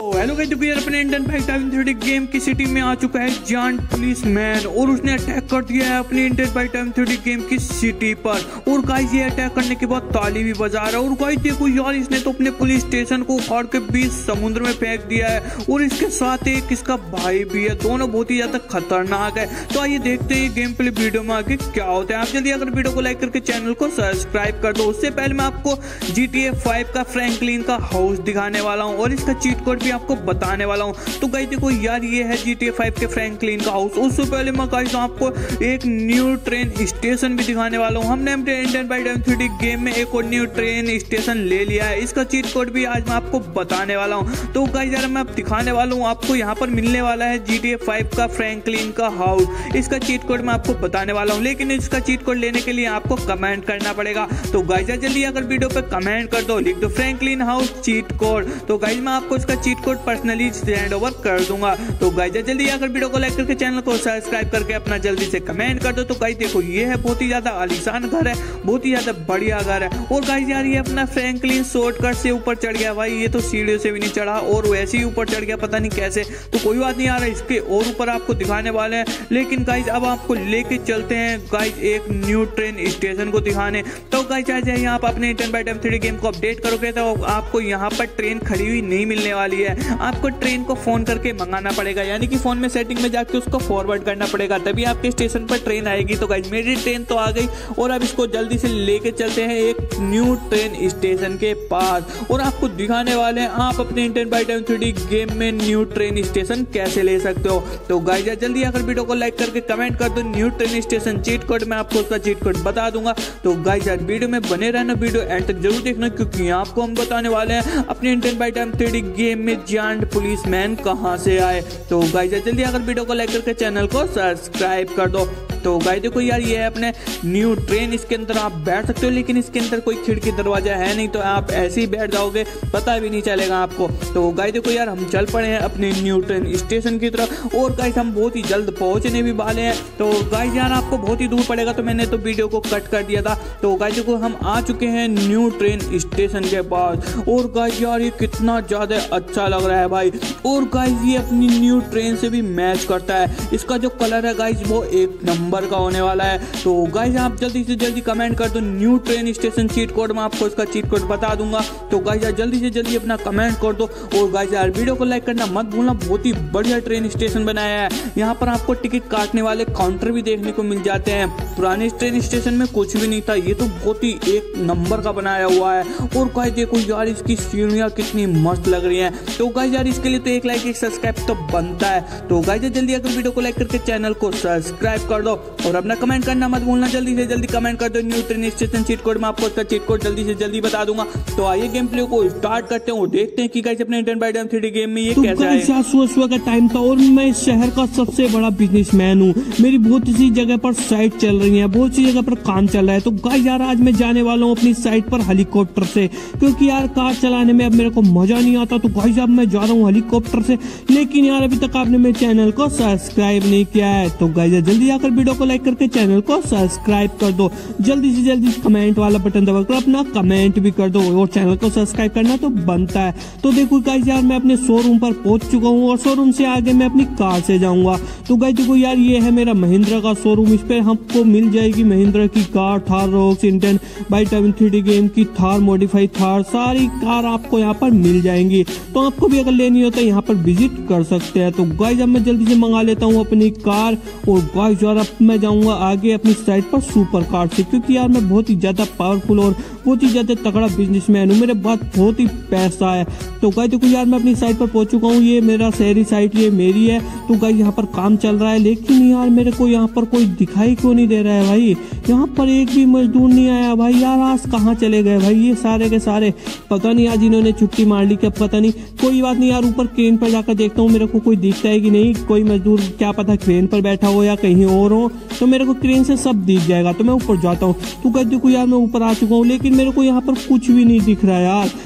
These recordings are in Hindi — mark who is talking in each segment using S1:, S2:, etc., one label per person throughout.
S1: हेलो गाइस, तो यार अपने इंडियन फाइट टाइम 30 गेम की सिटी में आ चुका है जायंट पुलिस मैन और उसने अटैक कर दिया है अपनी इंडियन फाइट टाइम 30 गेम की सिटी पर। और गाइस ये अटैक करने के बाद ताली भी बजा रहा है। और गाइस देखो यार, इसने तो अपने पुलिस स्टेशन को उखाड़ के बीच समुद्र में फेंक दिया है और इसके साथ एक इसका भाई भी है। दोनों बहुत ही ज्यादा खतरनाक है। तो आइए देखते हैं गेम प्ले वीडियो में आगे क्या होता है। आप जल्दी अगर वीडियो को लाइक करके चैनल को सब्सक्राइब कर दो। उससे पहले मैं आपको GTA 5 का फ्रैंकलिन का हाउस दिखाने वाला हूँ और इसका चीट कोड भी आपको बताने वाला हूँ। तो गाइस देखो यार, ये है GTA 5 के फ्रैंकलिन का हाउस। उससे पहले मैं गाइस आपको एक न्यू ट्रेन स्टेशन भी दिखाने वाला हूँ। हमने इंडियन फाइट टाइम 30 गेम में एक और न्यू ट्रेन स्टेशन ले लिया है। इसका चीट कोड भी आज मैं आपको बताने वाला हूँ। तो गाइस यार, मैं दिखाने वाला हूँ आपको यहाँ पर मिलने वाला है GTA 5 का फ्रैंकलिन का हाउस। इसका चीट कोड मैं आपको बताने वाला हूँ, लेकिन इसका चीट कोड लेने के लिए आपको कमेंट करना पड़ेगा। तो गाइस यार, जल्दी अगर वीडियो पे कमेंट कर दो, लिख दो फ्रैंकलिन हाउस चीट कोड। तो गाइस मैं आपको इसका cheat code personally send over कर दूंगा। तो गाइस जल्दी अगर वीडियो को लाइक करके चैनल को सब्सक्राइब करके अपना जल्दी से कमेंट कर दो। तो गाइस देखो, ये है बहुत ही ज्यादा आलीशान घर है, बहुत ही ज्यादा बढ़िया घर है। और गाइस यार, ये अपना फ्रैंकलिन शॉर्टकट से ऊपर चढ़ गया भाई। ये तो सीढ़ियों से भी नहीं चढ़ा और वैसे ही ऊपर चढ़ गया, पता नहीं कैसे। तो कोई बात नहीं यार, इसके और ऊपर आपको दिखाने वाले हैं। लेकिन गाइस अब आपको लेके चलते हैं गाइस एक न्यू ट्रेन स्टेशन को दिखाने। तो गाइस यहाँ पर अपने इंडियन फाइट टाइम 30 गेम को अपडेट करोगे तो आपको यहाँ पर ट्रेन खड़ी हुई नहीं मिलने वाली है। आपको ट्रेन को फोन करके मंगाना पड़ेगा, यानी कि फोन में सेटिंग में जाके उसको फॉरवर्ड करना पड़ेगा, तभी आपके स्टेशन पर ट्रेन आएगी। तो गाइस मेरी ट्रेन तो आ गई और अब इसको जल्दी से लेके चलते हैं एक न्यू ट्रेन स्टेशन के पास और आपको दिखाने वाले हैं आप अपने इंडियन फाइट टाइम 30 गेम में न्यू ट्रेन स्टेशन कैसे ले सकते हो। तो गाइस जल्दी अगर वीडियो को लाइक करके कमेंट कर दो new train station cheat code, मैं आपको उसका चीट कोड बता दूंगा। तो गाइस यार, वीडियो में बने रहना, वीडियो एंड तक जरूर देखना, क्योंकि आपको हम बताने वाले हैं अपने इंडियन फाइट टाइम 30 गेम में जायंट पुलिस मैन कहां से आए। तो गाइस जल्दी अगर वीडियो को लाइक करके चैनल को सब्सक्राइब कर दो। तो गाइस देखो यार, ये है अपने न्यू ट्रेन। इसके अंदर आप बैठ सकते हो, लेकिन इसके अंदर कोई खिड़की दरवाजा है नहीं, तो आप ऐसे ही बैठ जाओगे, पता भी नहीं चलेगा आपको। तो गाइस देखो यार, हम चल पड़े हैं अपने न्यू ट्रेन स्टेशन की तरफ और गाइस हम बहुत ही जल्द पहुंचने भी वाले हैं। तो गाइस यार, आपको बहुत ही दूर पड़ेगा, तो मैंने तो वीडियो को कट कर दिया था। तो गाइस देखो, हम आ चुके हैं न्यू ट्रेन स्टेशन के पास और गाइस यार, ये कितना ज्यादा अच्छा लग रहा है भाई। और गाइस ये अपनी न्यू ट्रेन से भी मैच करता है। इसका जो कलर है गाइस, वो एक नंबर का होने वाला है। तो गाइस आप जल्दी से जल्दी कमेंट कर दो new train station cheat code, मैं आपको इसका चीट कोड बता दूंगा। तो गाइस यार, जल्दी से जल्दी अपना कमेंट कर दो और गाइस यार, वीडियो को लाइक करना मत भूलना। बहुत ही बढ़िया ट्रेन स्टेशन बनाया है। यहाँ पर आपको टिकट काटने वाले काउंटर भी देखने को मिल जाते हैं। पुराने ट्रेन स्टेशन में कुछ भी नहीं था, ये तो बहुत ही एक नंबर का बनाया हुआ है। और गाइस देखो यार, इसकी सीढ़ियाँ कितनी मस्त लग रही हैं। तो गाइस यार, इसके लिए तो एक लाइक एक सब्सक्राइब तो बनता है। तो गाइस जल्दी अगर वीडियो को लाइक करके चैनल को सब्सक्राइब कर दो और अपना कमेंट करना मत भूलना। जल्दी से जल्दी कमेंट कर दो new train station cheat code, मैं आपको उसका चीट कोड जल्दी से जल्दी बता दूंगा। तो आइए गेम प्ले को स्टार्ट करते हैं और देखते हैं कि गाइस अपने इंडियन फाइट टाइम 30 गेम में ये कैसा है।
S2: सुबह का टाइम था और मैं इस शहर का सबसे बड़ा बिजनेसमैन हूँ। मेरी बहुत सी जगह पर साइट चल रही है, बहुत सी जगह पर काम चल रहा है। तो गाइस यार, आज मैं जाने वाला हूँ अपनी साइट पर हेलीकॉप्टर से, क्योंकि यार कार चलाने में अब मेरे को मजा नहीं आता। तो गाइस अब मैं जा रहा हूँ हेलीकॉप्टर से। लेकिन यार, अभी तक आपने मेरे चैनल को सब्सक्राइब नहीं किया है, तो गाइस जल्दी आकर वीडियो को लाइक करके चैनल को सब्सक्राइब कर दो। जल्दी से जल्दी कमेंट वाला बटन दबाकर अपना कमेंट भी कर दो और चैनल को सब्सक्राइब करना तो बनता है। तो देखो गाइस यार, मैं अपने शोरूम पर पहुंच चुका हूं और शोरूम से आगे मैं अपनी कार से जाऊंगा। तो गाइस देखो यार, ये है मेरा महिंद्रा का शोरूम। इस पे हमको मिल जाएगी महिंद्रा की car, Thar Roxx, Indian fight time 30 game की थार, मॉडिफाइड थार, सारी कार आपको यहाँ पर मिल जाएंगी। तो आपको भी अगर लेनी हो तो यहाँ पर विजिट कर सकते हैं। तो गाइस अब मैं जल्दी से मंगा लेता हूँ अपनी कार और गाइस यार, अब मैं जाऊंगा आगे अपनी साइट पर सुपर कार से, क्योंकि यार मैं बहुत ही ज्यादा पावरफुल और बहुत ही ज्यादा तगड़ा बिजनेसमैन हूँ। मेरे पास बहुत ही पैसा है। तो गाइस देखो यार, मैं अपनी साइट पर पहुंच चुका हूँ। ये मेरा शहरी साइट, ये मेरी है। तो गाइस यहाँ पर काम चल रहा है, लेकिन यार मेरे को यहाँ पर कोई दिखाई क्यों नहीं दे रहा है भाई। यहाँ पर एक भी मजदूर नहीं आया भाई। यार आज कहाँ चले गए भाई ये सारे के सारे, पता नहीं आज इन्होंने छुट्टी मार ली क्या, पता नहीं। कोई बात नहीं यार, ऊपर क्रेन पर जाकर देखता हूँ मेरे को कोई दिखता है कि नहीं। कोई मजदूर क्या पता क्रेन पर बैठा हो या कहीं और हो, तो मेरे को क्रेन से सब दिख जाएगा। तो मैं ऊपर जाता हूँ। तो गाइस देखो यार, मैं ऊपर आ चुका हूँ, लेकिन मेरे को यहाँ पर कुछ भी नहीं दिख रहा है यार।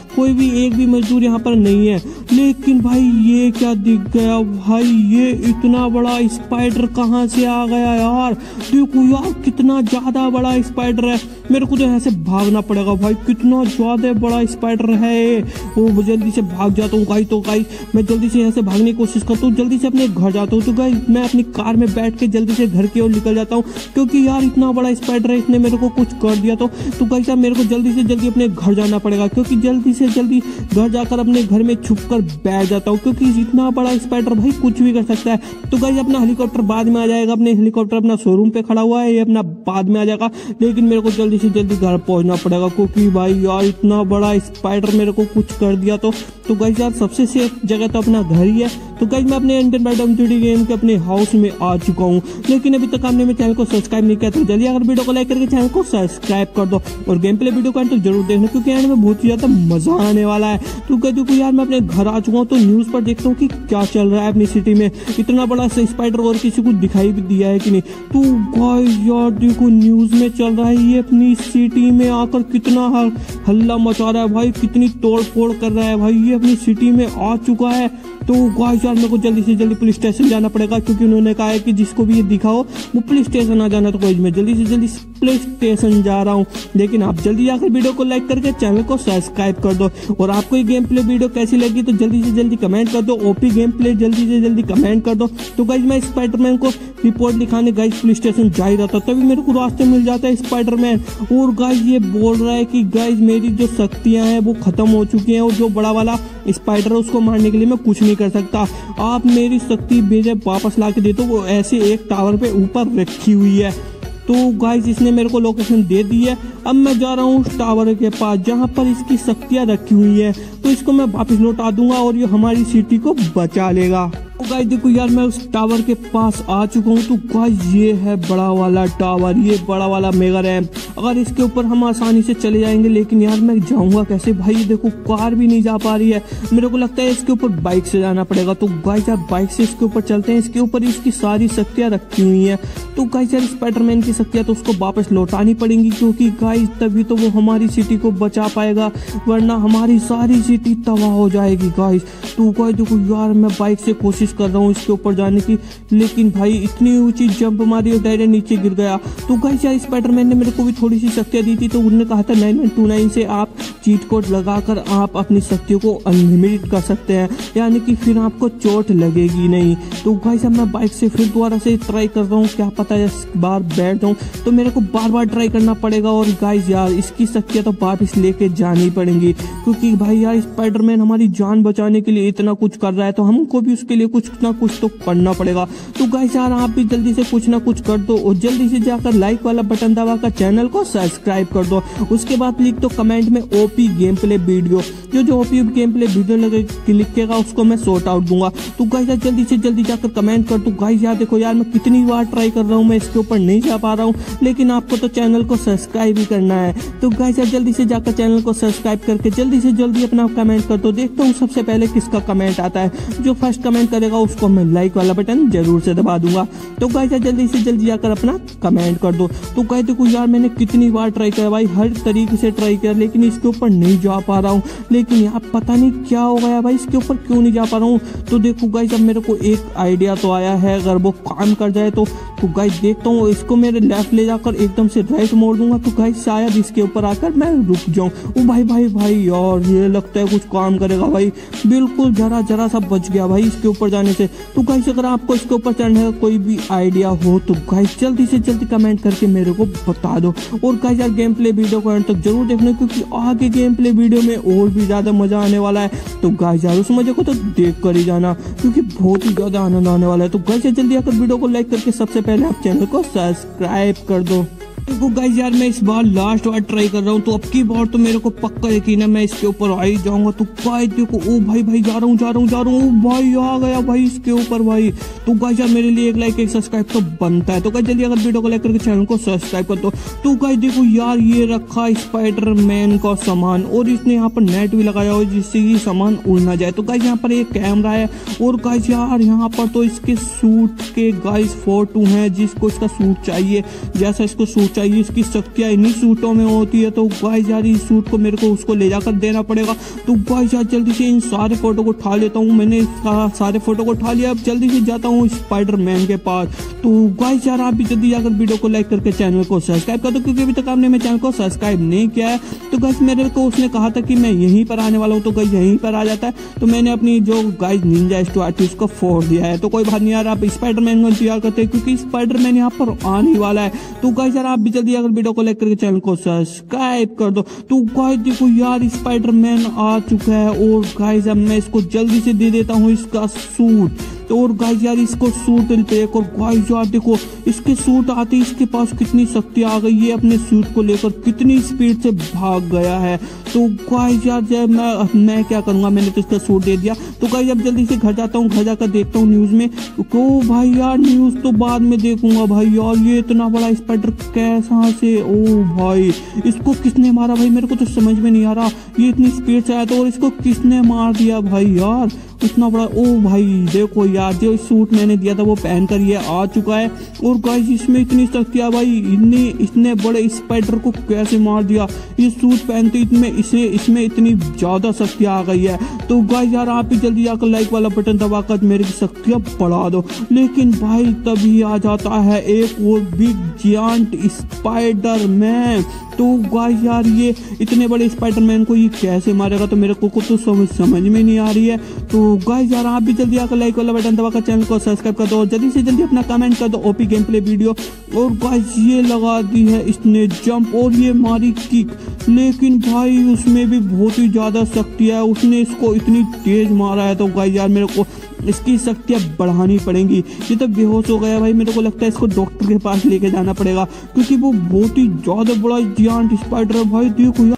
S2: कोई भी एक भी मजदूर यहाँ पर नहीं है। लेकिन भाई ये क्या दिख गया भाई, ये इतना बड़ा स्पाइडर कहाँ से आ गया यार। देखो यार कितना ज्यादा बड़ा स्पाइडर है, मेरे को तो यहाँ से भागना पड़ेगा भाई, कितना ज्यादा बड़ा स्पाइडर है ये। वो जल्दी से भाग जाता हूँ गाइस। तो गाइस मैं जल्दी से यहाँ से भागने की कोशिश करता हूँ, जल्दी से अपने घर जाता हूँ। तो गाइस मैं अपनी कार में बैठ के जल्दी से घर की ओर निकल जाता हूँ, क्योंकि यार इतना बड़ा स्पाइडर है, इसने मेरे को कुछ कर दिया तो गाइस यार मेरे को जल्दी से जल्दी अपने घर जाना पड़ेगा, क्योंकि जल्दी से जल्दी घर जाकर अपने घर में छुप कर बैठ जाता हूँ, क्योंकि इतना बड़ा स्पाइडर भाई कुछ भी कर सकता है। तो गाइस अपना हेलीकॉप्टर बाद में आ जाएगा, अपने हेलीकॉप्टर अपना शोरूम पे खड़ा हुआ है, ये अपना बाद में आ जाएगा। लेकिन मेरे को जल्दी से जल्दी घर पहुंचना पड़ेगा, क्योंकि भाई यार इतना बड़ा स्पाइडर मेरे को कुछ कर दिया तो गाइस यार सबसे सेफ जगह तो अपना घर ही है। तो गाइस मैं अपने इंडियन बाइट 3D गेम के अपने हाउस में आ चुका हूँ, लेकिन अभी तक आपने मेरे चैनल को सब्सक्राइब नहीं किया तो जल्दी अगर वीडियो को लाइक करके चैनल को सब्सक्राइब कर दो और गेम प्ले वीडियो को तो जरूर देखना, क्योंकि एंड में बहुत ही ज्यादा मजा आने वाला है। तो देखो यार मैं अपने घर आ चुका हूँ, तो न्यूज पर देखता हूँ कि क्या चल रहा है अपनी सिटी में। इतना बड़ा स्पाइडर और किसी को दिखाई भी दिया है कि नहीं। तो गाइस यार देखो न्यूज में चल रहा है ये अपनी सिटी में आकर कितना हल्ला मचा रहा है भाई, कितनी तोड़ फोड़ कर रहा है भाई, ये अपनी सिटी में आ चुका है। तो गाइस यार मेरे को जल्दी से जल्दी पुलिस स्टेशन जाना पड़ेगा, क्योंकि उन्होंने कहा है कि जिसको भी ये दिखा हो वो पुलिस स्टेशन आ जाना। तो गाइस मैं जल्दी से जल्दी पुलिस स्टेशन जा रहा हूँ। लेकिन आप जल्दी जाकर वीडियो को लाइक करके चैनल को सब्सक्राइब कर दो, और आपको ये गेम प्ले वीडियो कैसी लगी तो जल्दी से जल्दी कमेंट कर दो। ओपी गेम प्ले जल्दी से जल्दी कमेंट कर दो। तो गाइस मैं स्पाइडरमैन को रिपोर्ट लिखाने गाइस पुलिस स्टेशन जा ही रहा था, तभी मेरे को रास्ते मिल जाता है स्पाइडरमैन, और गाइस ये बोल रहा है कि गाइस मेरी जो शक्तियां हैं वो खत्म हो चुकी हैं, और जो बड़ा वाला स्पाइडर है उसको मारने के लिए मैं कुछ नहीं कर सकता, आप मेरी शक्ति भेजे वापस ला के दे दो। वो ऐसे एक टावर पे ऊपर रखी हुई है। तो गाइस इसने मेरे को लोकेशन दे दी है, अब मैं जा रहा हूँ उस टावर के पास जहाँ पर इसकी शक्तियाँ रखी हुई है। तो इसको मैं वापस लौटा दूंगा और ये हमारी सिटी को बचा लेगा। तो गाइस देखो यार मैं उस टावर के पास आ चुका हूँ। तो गाइस ये है बड़ा वाला टावर, ये बड़ा वाला मेगा रैम्प। अगर इसके ऊपर हम आसानी से चले जाएंगे, लेकिन यार मैं जाऊंगा कैसे भाई, देखो कार भी नहीं जा पा रही है। मेरे को लगता है इसके ऊपर बाइक से जाना पड़ेगा। तो गाइस यार बाइक से इसके ऊपर चलते हैं, इसके ऊपर इसकी सारी शक्तियाँ रखी हुई है। तो गाइस यार स्पाइडरमैन की शक्तियाँ तो उसको वापस लौटानी पड़ेंगी, क्योंकि गाइस तभी तो वो हमारी सिटी को बचा पाएगा, वरना हमारी सारी सिटी तबाह हो जाएगी गाइस। तो गाइस देखो यार मैं बाइक से कोशिश कर रहा हूँ इसके ऊपर जाने की, लेकिन भाई इतनी ऊंची जंप मारी और डायरेक्ट नीचे गिर गया। तो गाइस यार स्पाइडरमैन ने मेरे को भी थोड़ी सी शक्तियाँ दी थी, तो उन्होंने कहा था 9129 से आप चीट कोड लगाकर आप अपनी शक्तियों को अनलिमिटेड कर सकते हैं, यानी कि फिर आपको चोट लगेगी नहीं। तो गाइस अब मैं बाइक से फिर दोबारा से ट्राई कर रहा हूँ, क्या पता इस बार बैठ जाऊँ। तो मेरे को बार बार ट्राई करना पड़ेगा, और गाइस यार इसकी शक्तियाँ तो वापस लेके जानी पड़ेंगी, क्योंकि भाई यार स्पाइडरमैन हमारी जान बचाने के लिए इतना कुछ कर रहा है, तो हमको भी उसके लिए कुछ ना कुछ तो करना पड़ेगा। तो गाइस यार आप भी जल्दी से कुछ ना कुछ कर दो, और जल्दी से जाकर लाइक वाला बटन दबाकर चैनल को सब्सक्राइब कर दो। उसके बाद लिख दो कमेंट में ओपी गेम प्ले वीडियो, जो ओपी गेम प्ले वीडियो लिखेगा उसको मैं सॉर्ट आउट दूंगा। तो गाइस यार जल्दी से जल्दी जाकर कमेंट कर दो। गाइस यार देखो यार मैं कितनी बार ट्राई कर रहा हूँ, मैं इसके ऊपर नहीं जा पा रहा हूँ, लेकिन आपको तो चैनल को सब्सक्राइब ही करना है। तो गाइस यार जल्दी से जाकर चैनल को सब्सक्राइब करके जल्दी से जल्दी अपना कमेंट कर दो। देखता हूँ सबसे पहले किसका कमेंट आता है, जो फर्स्ट कमेंट करेगा उसको मैं लाइक वाला बटन जरूर से दबा दूंगा। तो गाइस यार जल्दी से जल्दी जाकर अपना कमेंट कर दो। तो गाइस देखो यार मैंने कितनी बार ट्राई किया भाई, हर तरीके से ट्राई किया, लेकिन इसके ऊपर नहीं जा पा रहा हूँ। लेकिन यार पता नहीं क्या हो गया भाई, इसके ऊपर क्यों नहीं जा पा रहा हूँ। तो देखो गाइस अब मेरे को एक आइडिया तो आया है, अगर वो काम कर जाए तो गाइस देखता हूँ इसको मेरे लेफ्ट ले जाकर एकदम से राइट मोड़ दूंगा, तो गाइस शायद इसके ऊपर आकर मैं रुक जाऊँ। ओ भाई भाई भाई यार ये लगता है कुछ काम करेगा भाई, बिल्कुल जरा सा बच गया भाई इसके ऊपर जाने से। तो गाइस अगर आपको इसके ऊपर चढ़ने का कोई भी आइडिया हो तो गाइस जल्दी से जल्दी कमेंट करके मेरे को बता दो। और गाइस यार गेम प्ले वीडियो को एंड तक जरूर देखना, क्योंकि आगे गेम प्ले वीडियो में और भी ज्यादा मजा आने वाला है। तो गाइस यार उस मजे को तो देख कर ही जाना, क्योंकि बहुत ही ज्यादा आनंद आने वाला है। तो गाइस जल्दी आकर वीडियो को लाइक करके सबसे पहले आप चैनल को सब्सक्राइब कर दो। देखो गाइस यार मैं इस बार लास्ट बार ट्राई कर रहा हूँ, तो अब की बार तो मेरे को पक्का यकीन है मैं इसके ऊपर आ ही जाऊंगा। तो गाइस देखो ओ भाई भाई जा रहा हूँ भाई, आ गया भाई इसके ऊपर भाई। तो गाइस यार मेरे लिए एक लाइक एक सब्सक्राइब तो बनता है। तो गाइस जल्दी अगर वीडियो को लाइक करके चैनल को सब्सक्राइब कर दो। तो गाइस देखो यार ये रखा स्पाइडरमैन का सामान, और इसने यहाँ पर नेट भी लगाया हुआ जिससे ये सामान उड़ ना जाए। तो गाइस यहाँ पर एक कैमरा है, और गाइस यार यहाँ पर तो इसके सूट के गाइस फोटो हैं, जिसको इसका सूट चाहिए जैसा इसको सूट चाहिए। इसकी शक्तियाँ इन्हीं सूटों में होती है। तो गाइस यार इस सूट को मेरे को उसको ले जाकर देना पड़ेगा। तो गाइस यार जल्दी से इन सारे फोटो को उठा लेता हूँ। मैंने सारे फोटो को उठा लिया। अब जल्दी से जाता हूँ स्पाइडरमैन के पास। तो गाइस यार आप भी जल्दी जाकर वीडियो को लाइक करके चैनल को सब्सक्राइब कर दो, क्योंकि अभी तक आपने मेरे चैनल को सब्सक्राइब नहीं किया है। तो गाइस मेरे को उसने कहा था कि मैं यहीं पर आने वाला हूँ, तो गाइस यहीं पर आ जाता है। तो मैंने अपनी जो गाइस निंजा स्टुअर्ट उसको फोड़ दिया है। तो कोई बात नहीं यार, आप स्पाइडरमैन को इंतजार करते हैं क्योंकि स्पाइडरमैन यहाँ पर आने वाला है। तो गाइस यार आप भी जल्दी अगर वीडियो को लाइक करके चैनल को सब्सक्राइब कर दो। तो गाइस देखो यार स्पाइडरमैन आ चुका है और गाइस अब मैं इसको जल्दी से दे देता हूँ इसका सूट। तो और गाइस यार इसको सूट पे एक और गाइस यार देखो इसके सूट आते ही इसके पास कितनी शक्ति आ गई। ये अपने सूट को लेकर कितनी स्पीड से भाग गया है। तो गाइस यार जब मैं क्या करूंगा, मैंने तो इसका सूट दे दिया। तो गाइस अब जल्दी से घर जाता हूँ, घर जाकर देखता हूँ न्यूज में। तो भाई यार न्यूज तो बाद में देखूंगा। भाई यार ये इतना बड़ा स्पाइडर कैसा से, ओ भाई इसको किसने मारा भाई, मेरे को तो समझ में नहीं आ रहा। ये इतनी स्पीड से आया था और इसको किसने मार दिया भाई यार इतना बड़ा। ओ भाई देखो यार जो सूट मैंने दिया था वो पहनकर ये आ चुका है। और गाइस इसमें इतनी शक्ति है भाई, इतने बड़े स्पाइडर को कैसे मार दिया। ये सूट पहनते इसमें इतनी ज्यादा शक्ति आ गई है। तो गाइस यार आप भी जल्दी जाकर लाइक वाला बटन दबाकर मेरी शक्तियां बढ़ा दो। लेकिन भाई तभी आ जाता है एक और बिग जायंट स्पाइडरमैन। तो गाइस यार ये इतने बड़े स्पाइडरमैन को ये कैसे मारेगा, तो मेरे को तो समझ में नहीं आ रही है। तो गाइस यार आप भी जल्दी आकर लाइक वाला बटन दबाकर चैनल को सब्सक्राइब कर दो और जल्दी से जल्दी अपना कमेंट कर दो ओपी गेम प्ले वीडियो। और गाइस ये लगा दी है इसने जंप और ये मारी किक, लेकिन भाई उसमें भी बहुत ही ज्यादा शक्ति है। उसने इसको इतनी तेज मारा है। तो गाइस यार मेरे को इसकी शक्तियां बढ़ानी पड़ेंगी। ये तो बेहोश हो गया भाई, मेरे को लगता है इसको डॉक्टर के पास लेके जाना पड़ेगा क्योंकि वो बहुत ही ज्यादा बड़ा जायंट स्पाइडर है भाई। देखो यार